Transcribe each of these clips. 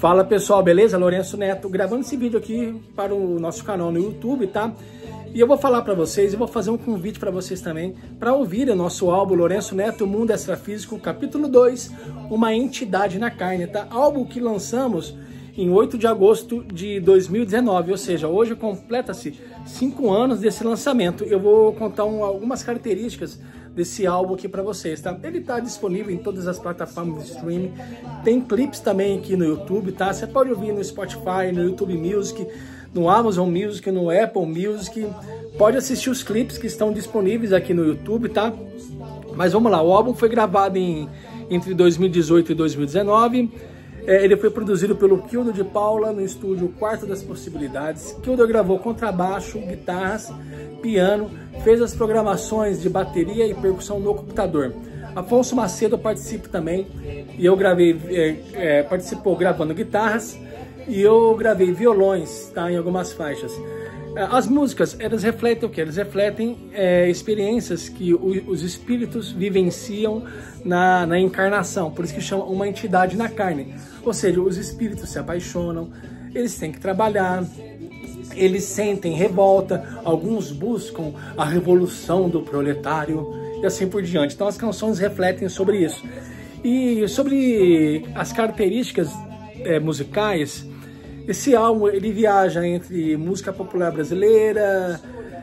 Fala pessoal, beleza? Lourenço Neto gravando esse vídeo aqui para o nosso canal no YouTube, tá? E eu vou falar para vocês, eu vou fazer um convite para vocês também, para ouvir o nosso álbum Lourenço Neto, Mundo Extrafísico, capítulo 2, Uma Entidade na Carne, tá? Álbum que lançamos em 8 de agosto de 2019, ou seja, hoje completa-se 5 anos desse lançamento. Eu vou contar algumas características desse álbum aqui para vocês, tá? Ele tá disponível em todas as plataformas de streaming, tem clipes também aqui no YouTube, tá? Você pode ouvir no Spotify, no YouTube Music, no Amazon Music, no Apple Music, pode assistir os clipes que estão disponíveis aqui no YouTube, tá? Mas vamos lá, o álbum foi gravado entre 2018 e 2019, ele foi produzido pelo Kildo de Paula no estúdio Quarto das Possibilidades. Kildo gravou contrabaixo, guitarras, piano, fez as programações de bateria e percussão no computador. Afonso Macedo participa também, e eu gravei, participou gravando guitarras, e eu gravei violões, tá, em algumas faixas. As músicas, elas refletem o que? Elas refletem experiências que os espíritos vivenciam na encarnação, por isso que chama Uma Entidade na Carne. Ou seja, os espíritos se apaixonam, eles têm que trabalhar, eles sentem revolta, alguns buscam a revolução do proletário e assim por diante. Então as canções refletem sobre isso. E sobre as características musicais, esse álbum ele viaja entre música popular brasileira,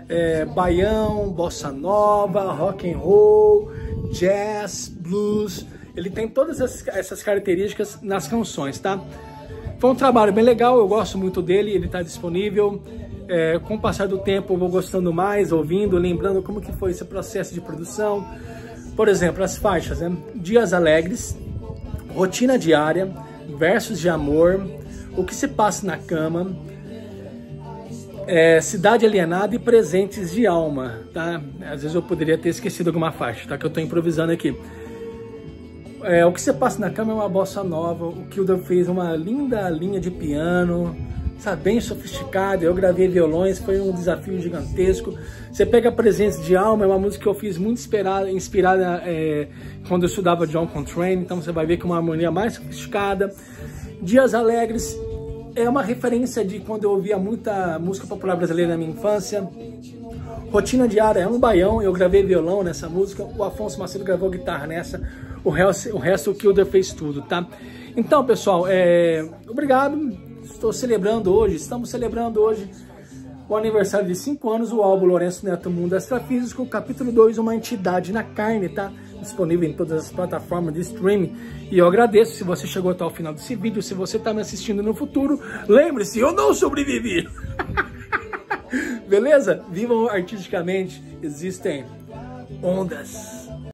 baião, bossa nova, rock and roll, jazz, blues. Ele tem todas essas características nas canções, tá? Foi um trabalho bem legal, eu gosto muito dele, ele está disponível. Com o passar do tempo eu vou gostando mais, ouvindo, lembrando como que foi esse processo de produção. Por exemplo, as faixas, né? Dias Alegres, Rotina Diária, Versos de Amor, O que se passa na cama, Cidade Alienada e Presentes de Alma, tá? Às vezes eu poderia ter esquecido alguma faixa, tá? Que eu tô improvisando aqui. O que se passa na cama é uma bossa nova, o Kildo fez uma linda linha de piano, sabe, bem sofisticado. Eu gravei violões, foi um desafio gigantesco. Você pega Presentes de Alma, é uma música que eu fiz muito inspirada quando eu estudava John Coltrane, então você vai ver que é uma harmonia mais sofisticada. Dias Alegres é uma referência de quando eu ouvia muita música popular brasileira na minha infância. Rotina Diária é um baião, eu gravei violão nessa música, o Afonso Macedo gravou guitarra nessa, o resto o Kildo fez tudo, tá? Então, pessoal, obrigado, estamos celebrando hoje o aniversário de 5 anos do álbum Lourenço Neto, Mundo Extrafísico, capítulo 2, Uma Entidade na Carne, tá? Disponível em todas as plataformas de streaming. E eu agradeço se você chegou até o final desse vídeo. Se você está me assistindo no futuro, lembre-se, eu não sobrevivi. Beleza? Vivam artisticamente, existem ondas.